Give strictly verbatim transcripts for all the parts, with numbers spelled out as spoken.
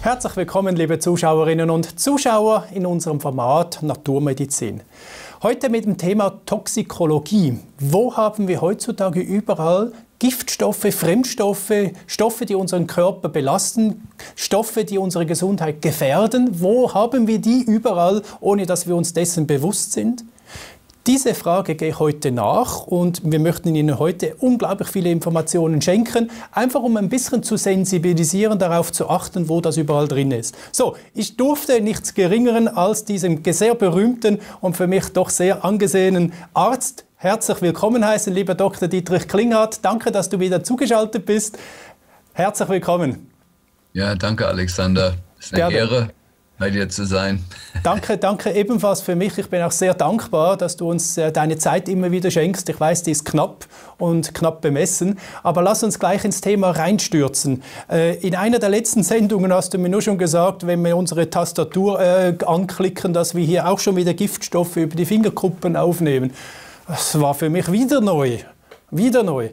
Herzlich willkommen, liebe Zuschauerinnen und Zuschauer, in unserem Format Naturmedizin. Heute mit dem Thema Toxikologie. Wo haben wir heutzutage überall Giftstoffe, Fremdstoffe, Stoffe, die unseren Körper belasten, Stoffe, die unsere Gesundheit gefährden? Wo haben wir die überall, ohne dass wir uns dessen bewusst sind? Diese Frage gehe ich heute nach und wir möchten Ihnen heute unglaublich viele Informationen schenken, einfach um ein bisschen zu sensibilisieren, darauf zu achten, wo das überall drin ist. So, ich durfte nichts Geringeren als diesem sehr berühmten und für mich doch sehr angesehenen Arzt herzlich willkommen heißen, lieber Doktor Dietrich Klinghardt. Danke, dass du wieder zugeschaltet bist. Herzlich willkommen. Ja, danke Alexander. Es ist eine Gerne. Ehre, bei dir zu sein. Danke, danke ebenfalls für mich. Ich bin auch sehr dankbar, dass du uns äh, deine Zeit immer wieder schenkst. Ich weiß, die ist knapp und knapp bemessen. Aber lass uns gleich ins Thema reinstürzen. Äh, in einer der letzten Sendungen hast du mir nur schon gesagt, wenn wir unsere Tastatur äh, anklicken, dass wir hier auch schon wieder Giftstoffe über die Fingerkuppen aufnehmen. Das war für mich wieder neu. Wieder neu.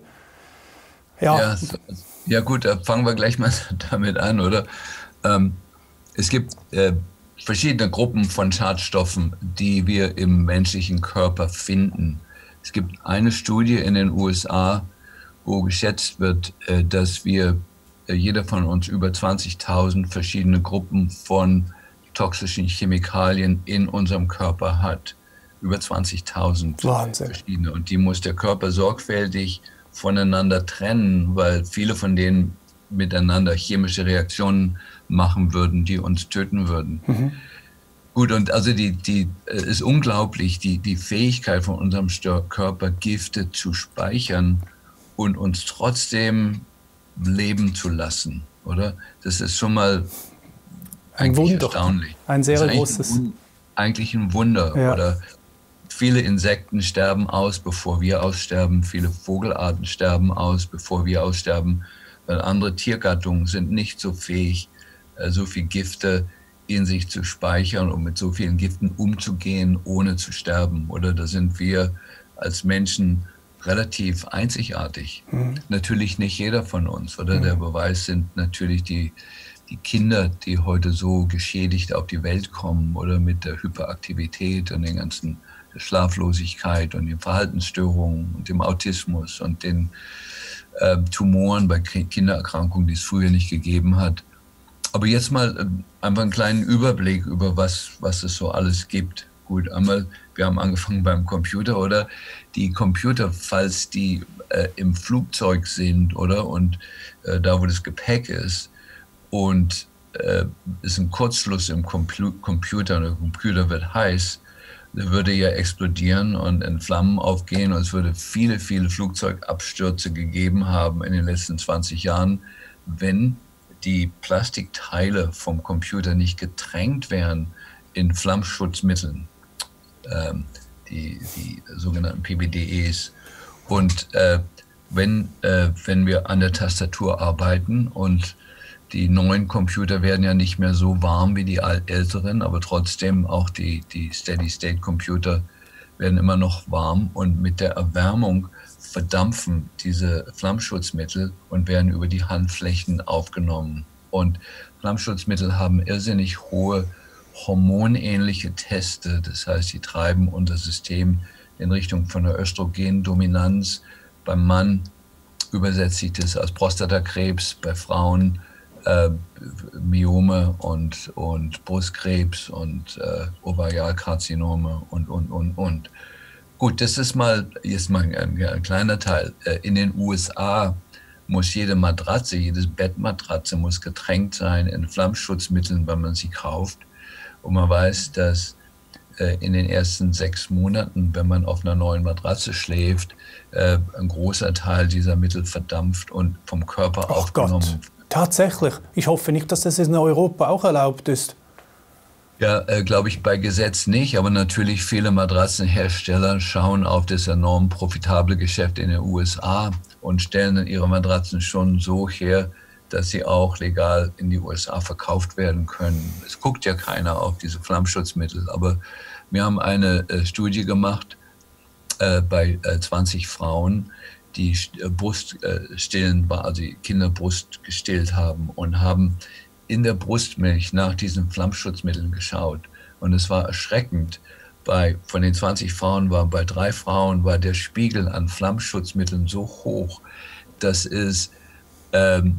Ja, ja, ja gut, da fangen wir gleich mal damit an, oder? Ähm, Es gibt äh, verschiedene Gruppen von Schadstoffen, die wir im menschlichen Körper finden. Es gibt eine Studie in den U S A, wo geschätzt wird, äh, dass wir, äh, jeder von uns über zwanzigtausend verschiedene Gruppen von toxischen Chemikalien in unserem Körper hat. Über zwanzigtausend verschiedene. Und die muss der Körper sorgfältig voneinander trennen, weil viele von denen miteinander chemische Reaktionen machen würden, die uns töten würden. Mhm. Gut, und also die, die ist unglaublich, die, die Fähigkeit von unserem Körper, Gifte zu speichern und uns trotzdem leben zu lassen, oder? Das ist schon mal ein Wunder. Erstaunlich. Ein sehr großes. Ein, eigentlich ein Wunder, ja. Oder? Viele Insekten sterben aus, bevor wir aussterben. Viele Vogelarten sterben aus, bevor wir aussterben. Weil andere Tiergattungen sind nicht so fähig, so viel Gifte in sich zu speichern und mit so vielen Giften umzugehen, ohne zu sterben. Oder da sind wir als Menschen relativ einzigartig. Mhm. Natürlich nicht jeder von uns. Oder mhm. Der Beweis sind natürlich die, die Kinder, die heute so geschädigt auf die Welt kommen oder mit der Hyperaktivität und den ganzen Schlaflosigkeit und den Verhaltensstörungen und dem Autismus und den äh, Tumoren bei Kindererkrankungen, die es früher nicht gegeben hat. Aber jetzt mal äh, einfach einen kleinen Überblick über was, was es so alles gibt. Gut, einmal, wir haben angefangen beim Computer, oder? Die Computer, falls die äh, im Flugzeug sind, oder? Und äh, da, wo das Gepäck ist und äh, ist ein Kurzschluss im Compu Computer und der Computer wird heiß, würde ja explodieren und in Flammen aufgehen und es würde viele, viele Flugzeugabstürze gegeben haben in den letzten zwanzig Jahren, wenn die Plastikteile vom Computer nicht getränkt wären in Flammschutzmitteln, ähm, die, die sogenannten P B D Es. Und äh, wenn, äh, wenn wir an der Tastatur arbeiten und die neuen Computer werden ja nicht mehr so warm wie die älteren, aber trotzdem auch die, die Steady-State-Computer werden immer noch warm und mit der Erwärmung verdampfen diese Flammschutzmittel und werden über die Handflächen aufgenommen. Und Flammschutzmittel haben irrsinnig hohe hormonähnliche Teste, das heißt, sie treiben unser System in Richtung von der Östrogendominanz. Beim Mann übersetzt sich das als Prostatakrebs, bei Frauen Äh, Myome und, und Brustkrebs und äh, Ovarialkarzinome und, und, und, und. Gut, das ist mal, jetzt mal ein, ein kleiner Teil. Äh, in den U S A muss jede Matratze, jedes Bettmatratze muss getränkt sein in Flammschutzmitteln, wenn man sie kauft. Und man weiß, dass äh, in den ersten sechs Monaten, wenn man auf einer neuen Matratze schläft, äh, ein großer Teil dieser Mittel verdampft und vom Körper Ach aufgenommen wird. Tatsächlich. Ich hoffe nicht, dass das in Europa auch erlaubt ist. Ja, äh, glaube ich, bei Gesetz nicht. Aber natürlich viele Matratzenhersteller schauen auf das enorm profitable Geschäft in den U S A und stellen dann ihre Matratzen schon so her, dass sie auch legal in die U S A verkauft werden können. Es guckt ja keiner auf diese Flammschutzmittel. Aber wir haben eine äh, Studie gemacht äh, bei äh, zwanzig Frauen, die Brust äh, stillen, also die Kinder Brust gestillt haben und haben in der Brustmilch nach diesen Flammschutzmitteln geschaut. Und es war erschreckend. Bei, von den zwanzig Frauen war bei drei Frauen war der Spiegel an Flammschutzmitteln so hoch, dass es ähm,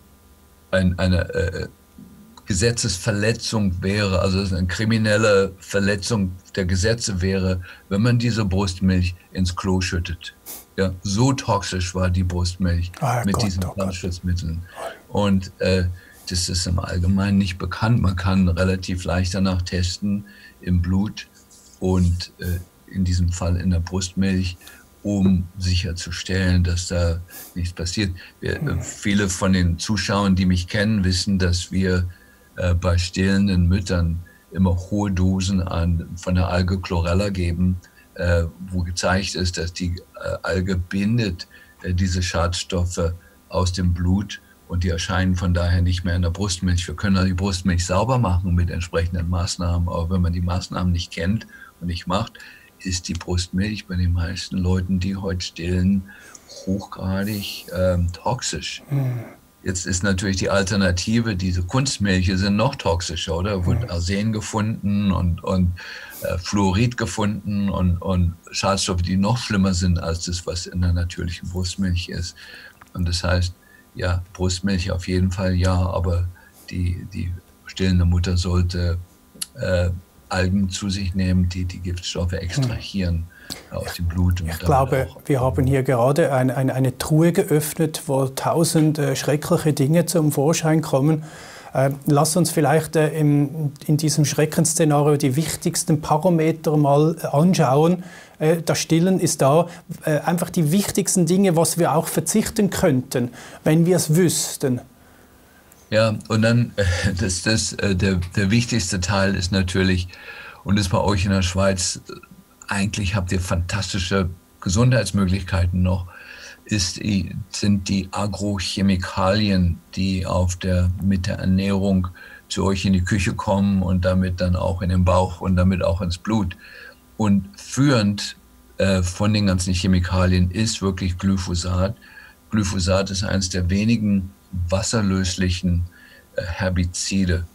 ein, eine äh, Gesetzesverletzung wäre, also eine kriminelle Verletzung der Gesetze wäre, wenn man diese Brustmilch ins Klo schüttet. Ja, so toxisch war die Brustmilch oh mit Gott, diesen oh Flammschutzmitteln. Und äh, das ist im Allgemeinen nicht bekannt. Man kann relativ leicht danach testen im Blut und äh, in diesem Fall in der Brustmilch, um sicherzustellen, dass da nichts passiert. Wir, äh, viele von den Zuschauern, die mich kennen, wissen, dass wir äh, bei stillenden Müttern immer hohe Dosen an, von der Alge Chlorella geben, äh, wo gezeigt ist, dass die äh, Alge bindet äh, diese Schadstoffe aus dem Blut und die erscheinen von daher nicht mehr in der Brustmilch. Wir können die Brustmilch sauber machen mit entsprechenden Maßnahmen, aber wenn man die Maßnahmen nicht kennt und nicht macht, ist die Brustmilch bei den meisten Leuten, die heute stillen, hochgradig ähm, toxisch. Mhm. Jetzt ist natürlich die Alternative, diese Kunstmilche sind noch toxischer, oder? Wird Arsen gefunden und, und äh, Fluorid gefunden und, und Schadstoffe, die noch schlimmer sind als das, was in der natürlichen Brustmilch ist. Und das heißt, ja, Brustmilch auf jeden Fall ja, aber die, die stillende Mutter sollte äh, Algen zu sich nehmen, die die Giftstoffe extrahieren hm. aus dem Blut. Und ich glaube, wir haben hier gerade ein, ein, eine Truhe geöffnet, wo tausend äh, schreckliche Dinge zum Vorschein kommen. Äh, lass uns vielleicht äh, im, in diesem Schreckensszenario die wichtigsten Parameter mal äh, anschauen. Äh, das Stillen ist da äh, einfach die wichtigsten Dinge, was wir auch verzichten könnten, wenn wir es wüssten. Ja, und dann, das, das, der, der wichtigste Teil ist natürlich, und das bei euch in der Schweiz, eigentlich habt ihr fantastische Gesundheitsmöglichkeiten noch, ist, sind die Agrochemikalien, die auf der, mit der Ernährung zu euch in die Küche kommen und damit dann auch in den Bauch und damit auch ins Blut. Und führend äh, von den ganzen Chemikalien ist wirklich Glyphosat. Glyphosat ist eines der wenigen wasserlöslichen äh, Herbizide.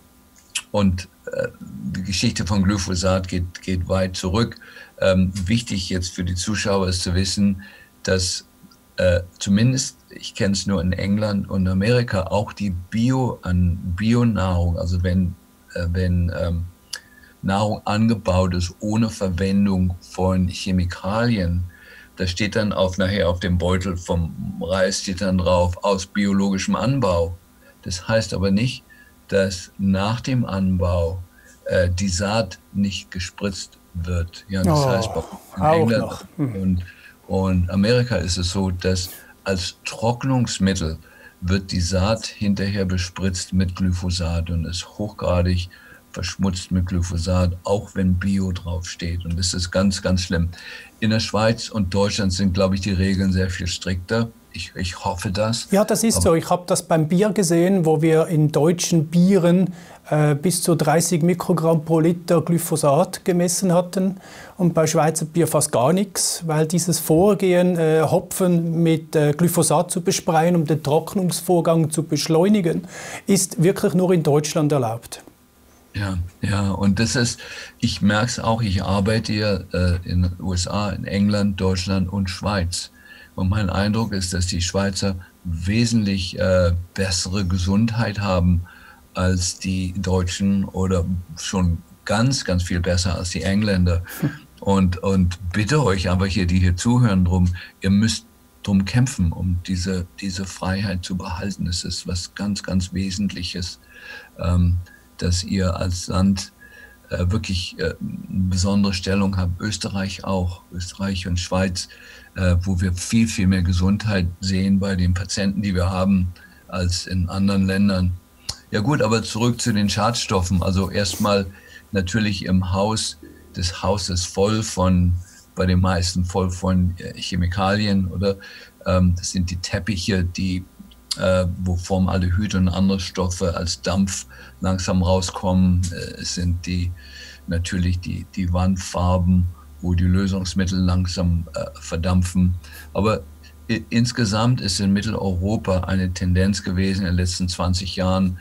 Und äh, die Geschichte von Glyphosat geht, geht weit zurück. Ähm, wichtig jetzt für die Zuschauer ist zu wissen, dass äh, zumindest, ich kenne es nur in England und Amerika, auch die Bio an Bionahrung, also wenn, äh, wenn ähm, Nahrung angebaut ist ohne Verwendung von Chemikalien, da steht dann auf, nachher auf dem Beutel vom Reis steht dann drauf, aus biologischem Anbau. Das heißt aber nicht, dass nach dem Anbau äh, die Saat nicht gespritzt wird. Ja, das oh, heißt, in England hm. und, und Amerika ist es so, dass als Trocknungsmittel wird die Saat hinterher bespritzt mit Glyphosat und ist hochgradig verschmutzt mit Glyphosat, auch wenn Bio draufsteht. Und das ist ganz, ganz schlimm. In der Schweiz und Deutschland sind, glaube ich, die Regeln sehr viel strikter. Ich, ich hoffe das. Ja, das ist so. Ich habe das beim Bier gesehen, wo wir in deutschen Bieren äh, bis zu dreißig Mikrogramm pro Liter Glyphosat gemessen hatten und bei Schweizer Bier fast gar nichts, weil dieses Vorgehen, äh, Hopfen mit äh, Glyphosat zu bespreien, um den Trocknungsvorgang zu beschleunigen, ist wirklich nur in Deutschland erlaubt. Ja, ja, und das ist, ich merke es auch, ich arbeite ja äh, in den U S A, in England, Deutschland und Schweiz. Und mein Eindruck ist, dass die Schweizer wesentlich äh, bessere Gesundheit haben als die Deutschen oder schon ganz, ganz viel besser als die Engländer. Und, und bitte euch aber hier, die hier zuhören, drum, ihr müsst drum kämpfen, um diese, diese Freiheit zu behalten. Das ist was ganz, ganz Wesentliches. Ähm, dass ihr als Land äh, wirklich äh, eine besondere Stellung habt. Österreich auch, Österreich und Schweiz, äh, wo wir viel, viel mehr Gesundheit sehen bei den Patienten, die wir haben, als in anderen Ländern. Ja gut, aber zurück zu den Schadstoffen. Also erstmal natürlich im Haus, das Haus ist voll von, bei den meisten voll von äh, Chemikalien, oder? Ähm, das sind die Teppiche, die Äh, wo Formaldehyd und andere Stoffe als Dampf langsam rauskommen. Äh, es sind die, natürlich die, die Wandfarben, wo die Lösungsmittel langsam äh, verdampfen. Aber äh, insgesamt ist in Mitteleuropa eine Tendenz gewesen in den letzten zwanzig Jahren,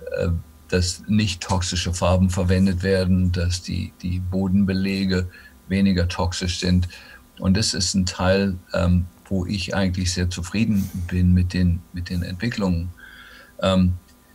äh, dass nicht toxische Farben verwendet werden, dass die, die Bodenbelege weniger toxisch sind. Und das ist ein Teil, ähm, wo ich eigentlich sehr zufrieden bin mit den, mit den Entwicklungen. Ähm,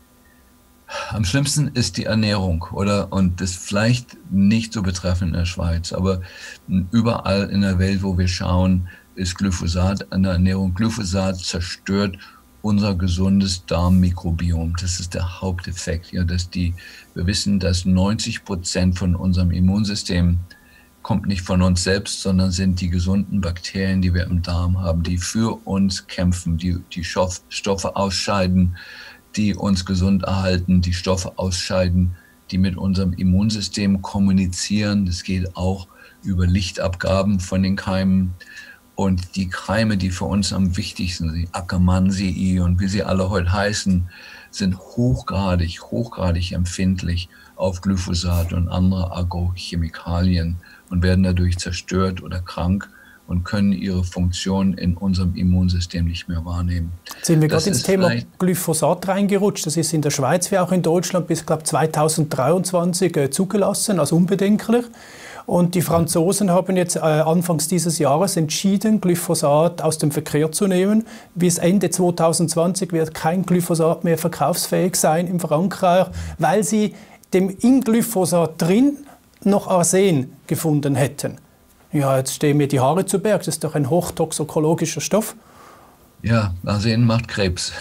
am schlimmsten ist die Ernährung, oder? Und das vielleicht nicht so betreffend in der Schweiz, aber überall in der Welt, wo wir schauen, ist Glyphosat an der Ernährung. Glyphosat zerstört unser gesundes Darmmikrobiom. Das ist der Haupteffekt. Ja, dass die, wir wissen, dass neunzig Prozent von unserem Immunsystem kommt nicht von uns selbst, sondern sind die gesunden Bakterien, die wir im Darm haben, die für uns kämpfen, die die Stoff, Stoffe ausscheiden, die uns gesund erhalten, die Stoffe ausscheiden, die mit unserem Immunsystem kommunizieren. Das geht auch über Lichtabgaben von den Keimen. Und die Keime, die für uns am wichtigsten sind, Akkermannsii und wie sie alle heute heißen, sind hochgradig, hochgradig empfindlich auf Glyphosat und andere Agrochemikalien und werden dadurch zerstört oder krank und können ihre Funktion in unserem Immunsystem nicht mehr wahrnehmen. Jetzt sind wir gerade ins Thema Glyphosat reingerutscht. Das ist in der Schweiz wie auch in Deutschland bis, glaube ich, zweitausenddreiundzwanzig äh, zugelassen, als unbedenklich. Und die Franzosen haben jetzt äh, anfangs dieses Jahres entschieden, Glyphosat aus dem Verkehr zu nehmen. Bis Ende zweitausendzwanzig wird kein Glyphosat mehr verkaufsfähig sein in Frankreich, weil sie dem in Glyphosat drin noch Arsen gefunden hätten. Ja, jetzt stehen mir die Haare zu Berg. Das ist doch ein hochtoxikologischer Stoff. Ja, Arsen macht Krebs.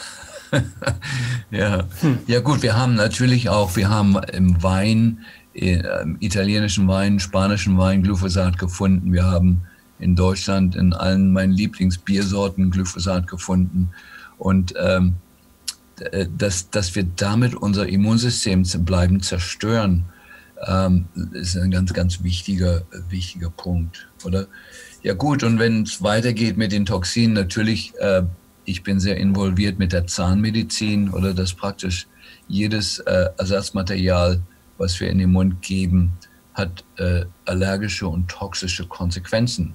ja. Hm. ja gut, wir haben natürlich auch, wir haben im Wein, im italienischen Wein, spanischen Wein Glyphosat gefunden. Wir haben in Deutschland in allen meinen Lieblingsbiersorten Glyphosat gefunden. Und ähm, dass, dass wir damit unser Immunsystem bleiben zerstören, ähm, ist ein ganz, ganz wichtiger, wichtiger Punkt, oder? Ja gut, und wenn es weitergeht mit den Toxinen, natürlich, äh, ich bin sehr involviert mit der Zahnmedizin, oder dass praktisch jedes äh, Ersatzmaterial, was wir in den Mund geben, hat äh, allergische und toxische Konsequenzen.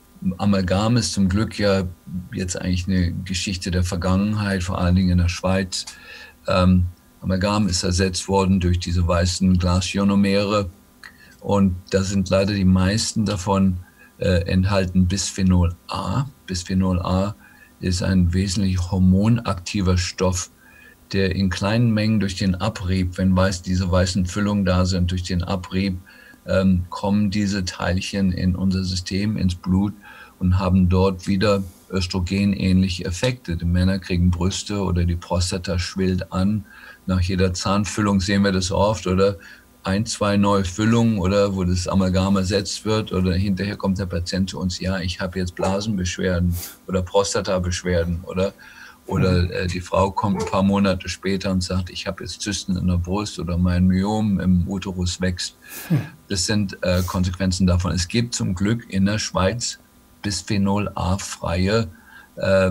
Amalgam ist zum Glück ja jetzt eigentlich eine Geschichte der Vergangenheit, vor allen Dingen in der Schweiz. Ähm, Amalgam ist ersetzt worden durch diese weißen Glasionomere und da sind leider die meisten davon äh, enthalten Bisphenol A. Bisphenol A ist ein wesentlich hormonaktiver Stoff, der in kleinen Mengen durch den Abrieb, wenn weiß, diese weißen Füllungen da sind, durch den Abrieb ähm, kommen diese Teilchen in unser System, ins Blut und haben dort wieder östrogenähnliche Effekte. Die Männer kriegen Brüste oder die Prostata schwillt an. Nach jeder Zahnfüllung sehen wir das oft, oder ein, zwei neue Füllungen, oder wo das Amalgam ersetzt wird, oder hinterher kommt der Patient zu uns, ja, ich habe jetzt Blasenbeschwerden oder Prostatabeschwerden, oder Oder äh, die Frau kommt ein paar Monate später und sagt, ich habe jetzt Zysten in der Brust oder mein Myom im Uterus wächst. Das sind äh, Konsequenzen davon. Es gibt zum Glück in der Schweiz Bisphenol A-freie äh,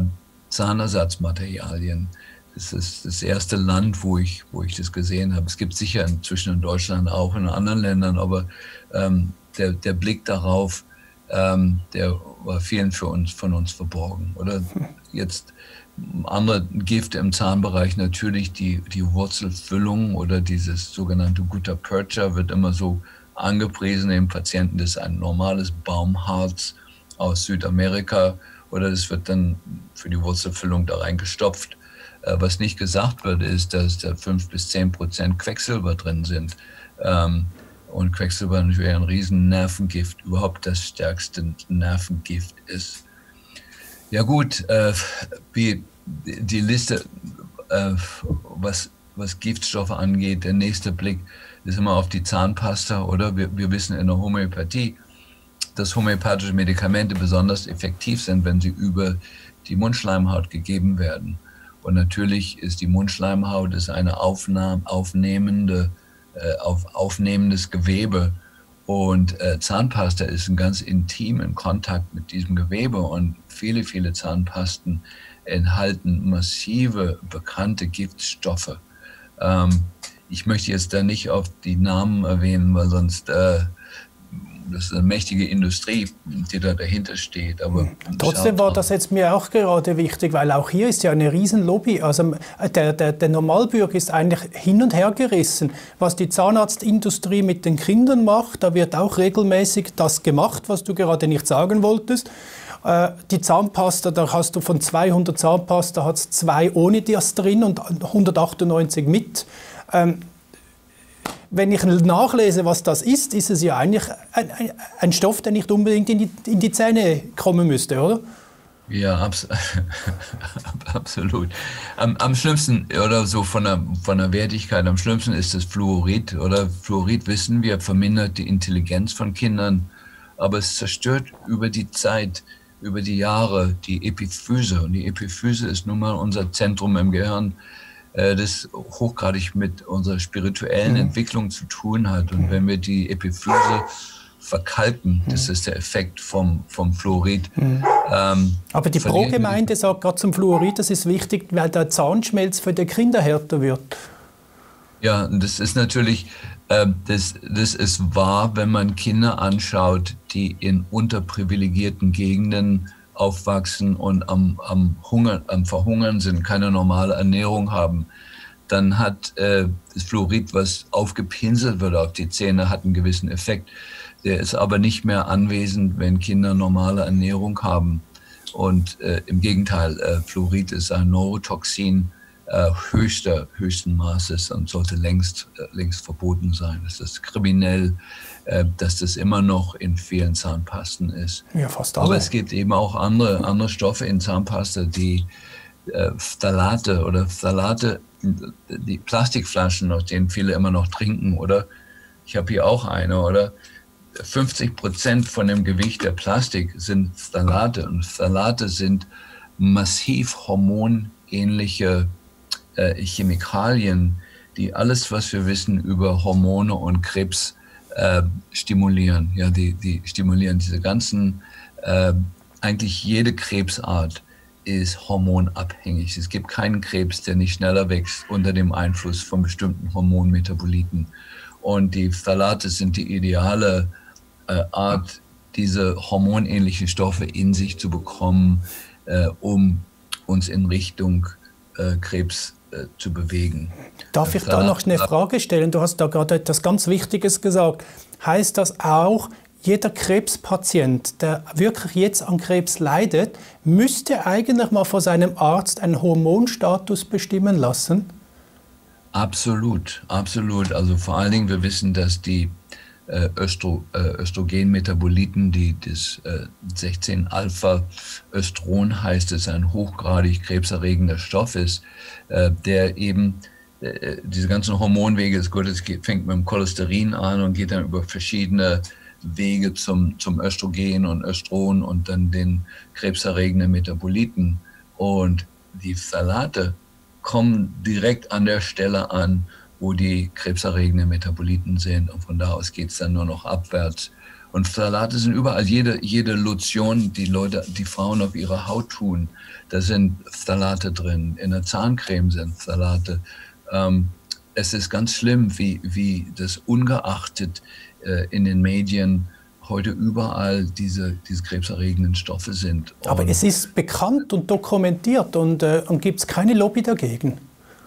Zahnersatzmaterialien. Das ist das erste Land, wo ich, wo ich das gesehen habe. Es gibt sicher inzwischen in Deutschland auch in anderen Ländern, aber ähm, der, der Blick darauf, ähm, der war vielen für uns, von uns verborgen. Oder jetzt andere Gifte im Zahnbereich, natürlich die, die Wurzelfüllung oder dieses sogenannte Gutta-Percha wird immer so angepriesen im Patienten. Das ist ein normales Baumharz aus Südamerika oder das wird dann für die Wurzelfüllung da reingestopft. Was nicht gesagt wird, ist, dass da fünf bis zehn Prozent Quecksilber drin sind. Und Quecksilber natürlich ein riesen Nervengift, überhaupt das stärkste Nervengift ist. Ja gut, äh, wie die Liste, äh, was, was Giftstoffe angeht, der nächste Blick ist immer auf die Zahnpasta, oder? Wir, wir wissen in der Homöopathie, dass homöopathische Medikamente besonders effektiv sind, wenn sie über die Mundschleimhaut gegeben werden. Und natürlich ist die Mundschleimhaut ist eine Aufnahme, aufnehmende, äh, auf, aufnehmendes Gewebe. Und äh, Zahnpasta ist ein ganz intimen Kontakt mit diesem Gewebe und viele, viele Zahnpasten enthalten massive, bekannte Giftstoffe. Ähm, ich möchte jetzt da nicht auf die Namen erwähnen, weil sonst äh, das ist eine mächtige Industrie, die da dahinter steht. Aber trotzdem war das jetzt mir auch gerade wichtig, weil auch hier ist ja eine Riesenlobby. Also der, der, der Normalbürger ist eigentlich hin und her gerissen. Was die Zahnarztindustrie mit den Kindern macht, da wird auch regelmäßig das gemacht, was du gerade nicht sagen wolltest. Die Zahnpasta, da hast du von zweihundert Zahnpasta hat's zwei ohne das drin und hundertachtundneunzig mit. Ähm, wenn ich nachlese, was das ist, ist es ja eigentlich ein, ein, ein Stoff, der nicht unbedingt in die, in die Zähne kommen müsste, oder? Ja, abs absolut. Am, am schlimmsten, oder so von der, von der Wertigkeit, am schlimmsten ist das Fluorid. Oder Fluorid, wissen wir, vermindert die Intelligenz von Kindern, aber es zerstört über die Zeit, über die Jahre die Epiphyse. Und die Epiphyse ist nun mal unser Zentrum im Gehirn, äh, das hochgradig mit unserer spirituellen mhm. Entwicklung zu tun hat. Und wenn wir die Epiphyse verkalken, mhm. das ist der Effekt vom, vom Fluorid. Mhm. Ähm, Aber die Pro-Gemeinde sagt gerade zum Fluorid, das ist wichtig, weil der Zahnschmelz für die Kinder härter wird. Ja, und das ist natürlich, äh, das, das ist wahr, wenn man Kinder anschaut, die in unterprivilegierten Gegenden aufwachsen und am, am, Hunger, am Verhungern sind, keine normale Ernährung haben. Dann hat äh, das Fluorid, was aufgepinselt wird auf die Zähne, hat einen gewissen Effekt. Der ist aber nicht mehr anwesend, wenn Kinder normale Ernährung haben. Und äh, im Gegenteil, äh, Fluorid ist ein Neurotoxin äh, höchster, höchsten Maßes und sollte längst, äh, längst verboten sein. Es ist kriminell, äh, dass das immer noch in vielen Zahnpasten ist. Ja, fast alle. Aber es gibt eben auch andere, andere Stoffe in Zahnpasta, die äh, Phthalate oder Phthalate, die Plastikflaschen, aus denen viele immer noch trinken, oder? Ich habe hier auch eine, oder? fünfzig Prozent von dem Gewicht der Plastik sind Phthalate. Und Phthalate sind massiv hormonähnliche äh, Chemikalien, die alles, was wir wissen über Hormone und Krebs, äh, stimulieren. Ja, die, die stimulieren diese ganzen, äh, eigentlich jede Krebsart ist hormonabhängig. Es gibt keinen Krebs, der nicht schneller wächst unter dem Einfluss von bestimmten Hormonmetaboliten. Und die Phthalate sind die ideale äh, Art, diese hormonähnlichen Stoffe in sich zu bekommen, äh, um uns in Richtung äh, Krebs äh, zu bewegen. Darf ich da noch eine Frage stellen? Du hast da gerade etwas ganz Wichtiges gesagt. Heißt das auch, jeder Krebspatient, der wirklich jetzt an Krebs leidet, müsste eigentlich mal von seinem Arzt einen Hormonstatus bestimmen lassen? Absolut, absolut. Also vor allen Dingen, wir wissen, dass die äh, Östro, äh, Östrogenmetaboliten, die das äh, sechzehn Alpha Östron heißt, es ein hochgradig krebserregender Stoff ist, äh, der eben äh, diese ganzen Hormonwege, ist gut, es geht, fängt mit dem Cholesterin an und geht dann über verschiedene Wege zum, zum Östrogen und Östron und dann den krebserregenden Metaboliten. Und die Phthalate kommen direkt an der Stelle an, wo die krebserregenden Metaboliten sind. Und von da aus geht es dann nur noch abwärts. Und Phthalate sind überall. Jede, jede Lotion, die Leute, die Frauen auf ihre Haut tun, da sind Phthalate drin. In der Zahncreme sind Phthalate. Ähm, es ist ganz schlimm, wie, wie das ungeachtet äh, in den Medien heute überall diese, diese krebserregenden Stoffe sind. Und aber es ist bekannt und dokumentiert und, äh, und gibt es keine Lobby dagegen?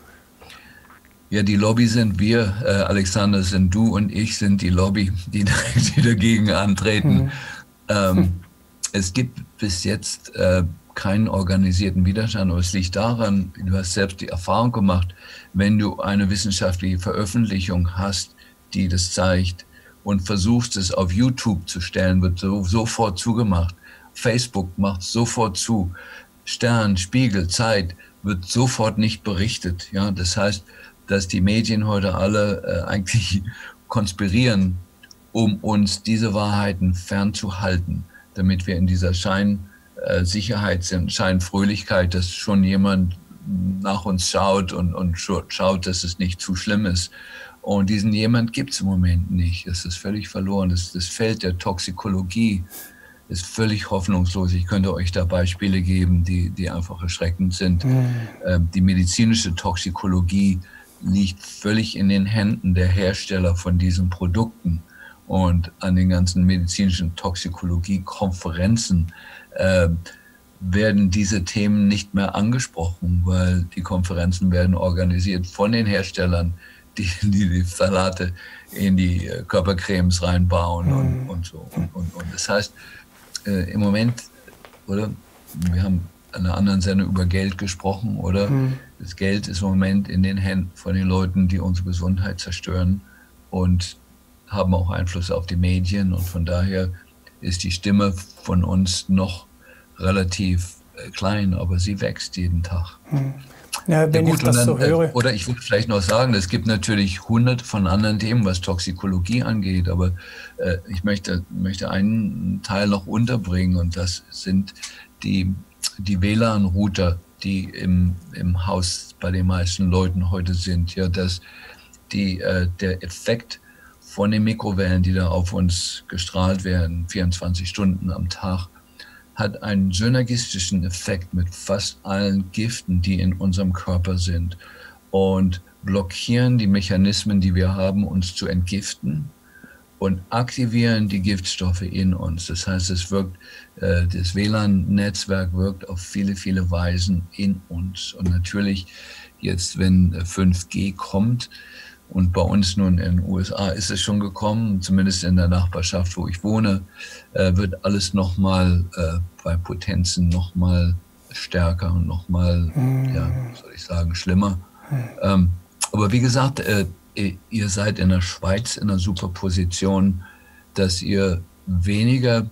Ja, die Lobby sind wir, äh, Alexander, sind du und ich, sind die Lobby, die, die dagegen antreten. Mhm. Ähm, hm. Es gibt bis jetzt äh, keinen organisierten Widerstand, aber es liegt daran, du hast selbst die Erfahrung gemacht, wenn du eine wissenschaftliche Veröffentlichung hast, die das zeigt, und versuchst es auf YouTube zu stellen, wird so, sofort zugemacht. Facebook macht sofort zu. Stern, Spiegel, Zeit wird sofort nicht berichtet. Ja, das heißt, dass die Medien heute alle äh, eigentlich konspirieren, um uns diese Wahrheiten fernzuhalten, damit wir in dieser Scheinsicherheit sind, Scheinfröhlichkeit, dass schon jemand nach uns schaut und, und schaut, dass es nicht zu schlimm ist. Und diesen jemand gibt es im Moment nicht. Es ist völlig verloren. Das, das Feld der Toxikologie ist völlig hoffnungslos. Ich könnte euch da Beispiele geben, die, die einfach erschreckend sind. Mhm. Ähm, die medizinische Toxikologie liegt völlig in den Händen der Hersteller von diesen Produkten. und an den ganzen medizinischen Toxikologie-Konferenzen äh, werden diese Themen nicht mehr angesprochen, weil die Konferenzen werden organisiert von den Herstellern, die die, die Phthalate in die äh, Körpercremes reinbauen mhm. und, und so. Und, und, und das heißt, äh, im Moment, oder, wir haben in einer anderen Sendung über Geld gesprochen, oder? Mhm. Das Geld ist im Moment in den Händen von den Leuten, die unsere Gesundheit zerstören und haben auch Einfluss auf die Medien. Und von daher ist die Stimme von uns noch relativ äh, klein, aber sie wächst jeden Tag. Mhm. Ja, wenn ja, gut, ich das dann, so höre. Oder ich würde vielleicht noch sagen, es gibt natürlich hunderte von anderen Themen, was Toxikologie angeht, aber äh, ich möchte, möchte einen Teil noch unterbringen, und das sind die, die W L A N-Router, die im, im Haus bei den meisten Leuten heute sind. Ja, dass die, äh, der Effekt von den Mikrowellen, die da auf uns gestrahlt werden, vierundzwanzig Stunden am Tag, hat einen synergistischen Effekt mit fast allen Giften, die in unserem Körper sind, und blockieren die Mechanismen, die wir haben, uns zu entgiften, und aktivieren die Giftstoffe in uns. Das heißt, es wirkt, äh, das W L A N-Netzwerk wirkt auf viele, viele Weisen in uns. Und natürlich jetzt, wenn fünf G kommt, und bei uns nun in den U S A ist es schon gekommen, zumindest in der Nachbarschaft, wo ich wohne, äh, wird alles nochmal äh, bei Potenzen nochmal stärker und nochmal, mm. ja, soll ich sagen, schlimmer. Mm. Ähm, aber wie gesagt, äh, ihr seid in der Schweiz in einer super Position, dass ihr weniger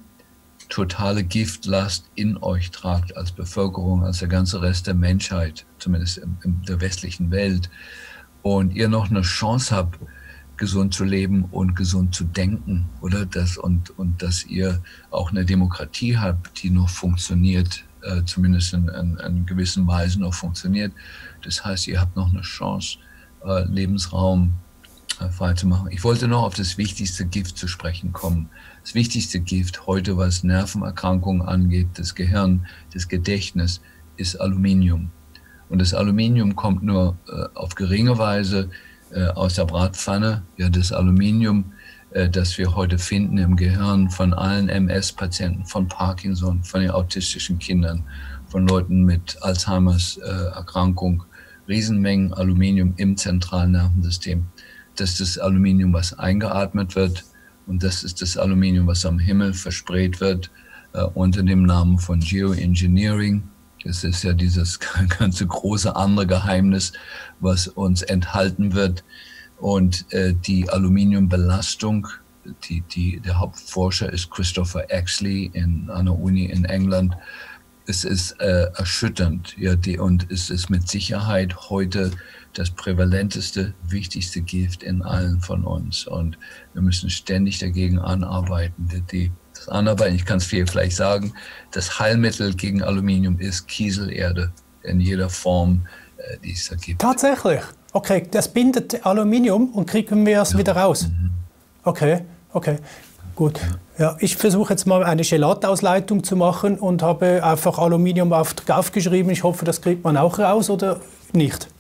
totale Giftlast in euch tragt als Bevölkerung, als der ganze Rest der Menschheit, zumindest in, in der westlichen Welt. Und ihr noch eine Chance habt, gesund zu leben und gesund zu denken, oder? Das, und, und dass ihr auch eine Demokratie habt, die noch funktioniert, äh, zumindest in, in, in gewissen Weisen noch funktioniert. Das heißt, ihr habt noch eine Chance, äh, Lebensraum äh, frei zu machen. Ich wollte noch auf das wichtigste Gift zu sprechen kommen. Das wichtigste Gift heute, was Nervenerkrankungen angeht, das Gehirn, das Gedächtnis, ist Aluminium. Und das Aluminium kommt nur äh, auf geringe Weise äh, aus der Bratpfanne. Ja, das Aluminium, äh, das wir heute finden im Gehirn von allen M S-Patienten, von Parkinson, von den autistischen Kindern, von Leuten mit Alzheimers äh, Erkrankung, Riesenmengen Aluminium im zentralen Nervensystem. Das ist das Aluminium, was eingeatmet wird, und das ist das Aluminium, was am Himmel versprayt wird äh, unter dem Namen von Geoengineering. Das ist ja dieses ganze große andere Geheimnis, was uns enthalten wird. Und äh, die Aluminiumbelastung, die, die, der Hauptforscher ist Christopher Exley in einer Uni in England. Es ist äh, erschütternd, ja, die, und es ist mit Sicherheit heute das prävalenteste, wichtigste Gift in allen von uns. Und wir müssen ständig dagegen anarbeiten. Die, die Das andere, ich kann es vielleicht sagen, das Heilmittel gegen Aluminium ist Kieselerde in jeder Form, äh, die es da gibt. Tatsächlich? Okay, das bindet Aluminium und kriegen wir es ja. wieder raus? Mhm. Okay, okay, gut. Ja. Ja, ich versuche jetzt mal eine Gelatausleitung zu machen und habe einfach Aluminium auf, aufgeschrieben. Ich hoffe, das kriegt man auch raus oder nicht?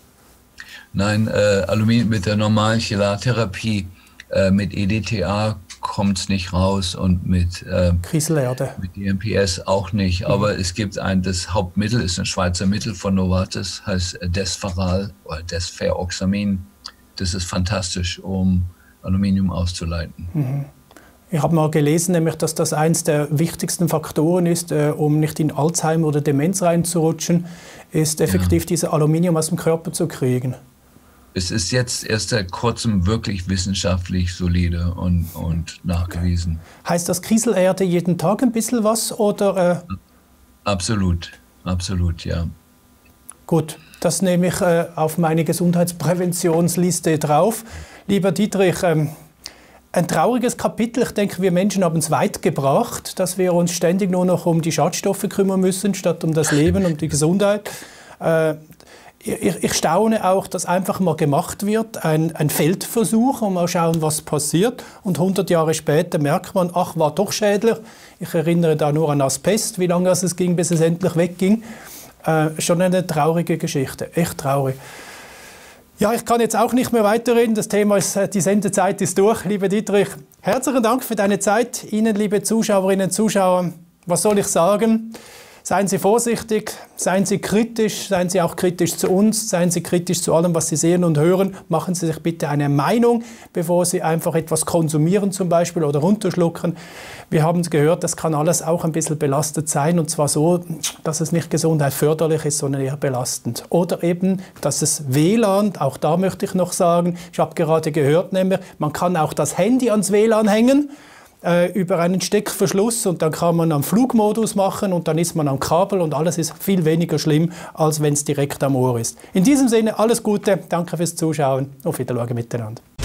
Nein, äh, Aluminium mit der normalen Chelattherapie, äh, mit E D T A, kommt es nicht raus, und mit, äh, mit D M P S auch nicht. Mhm. Aber es gibt ein, das Hauptmittel ist ein Schweizer Mittel von Novartis, heißt Desferal oder Desferoxamin. Das ist fantastisch, um Aluminium auszuleiten. Mhm. Ich habe mal gelesen, nämlich, dass das eines der wichtigsten Faktoren ist, äh, um nicht in Alzheimer oder Demenz reinzurutschen, ist effektiv ja. dieses Aluminium aus dem Körper zu kriegen. Es ist jetzt erst seit kurzem wirklich wissenschaftlich solide und, und nachgewiesen. Okay. Heißt das Kieselerde jeden Tag ein bisschen was? Oder, äh? Absolut, absolut, ja. Gut, das nehme ich äh, auf meine Gesundheitspräventionsliste drauf. Lieber Dietrich, ähm, ein trauriges Kapitel. Ich denke, wir Menschen haben es weit gebracht, dass wir uns ständig nur noch um die Schadstoffe kümmern müssen, statt um das Leben, um die Gesundheit. Äh, Ich, ich staune auch, dass einfach mal gemacht wird, ein, ein Feldversuch, und mal schauen, was passiert. Und hundert Jahre später merkt man, ach, war doch schädlich. Ich erinnere da nur an Asbest, wie lange es ging, bis es endlich wegging. Äh, schon eine traurige Geschichte, echt traurig. Ja, ich kann jetzt auch nicht mehr weiterreden. Das Thema ist, die Sendezeit ist durch. Lieber Dietrich, Herzlichen Dank für deine Zeit. Ihnen, liebe Zuschauerinnen und Zuschauer, was soll ich sagen? Seien Sie vorsichtig, seien Sie kritisch, seien Sie auch kritisch zu uns, seien Sie kritisch zu allem, was Sie sehen und hören. Machen Sie sich bitte eine Meinung, bevor Sie einfach etwas konsumieren zum Beispiel oder runterschlucken. Wir haben es gehört, das kann alles auch ein bisschen belastet sein, und zwar so, dass es nicht gesundheitsförderlich ist, sondern eher belastend. Oder eben, dass es W L A N, auch da möchte ich noch sagen, ich habe gerade gehört, nämlich, man kann auch das Handy ans W L A N hängen, über einen Steckverschluss, und dann kann man am Flugmodus machen und dann ist man am Kabel und alles ist viel weniger schlimm, als wenn es direkt am Ohr ist. In diesem Sinne alles Gute, danke fürs Zuschauen, auf Wiedersehen miteinander.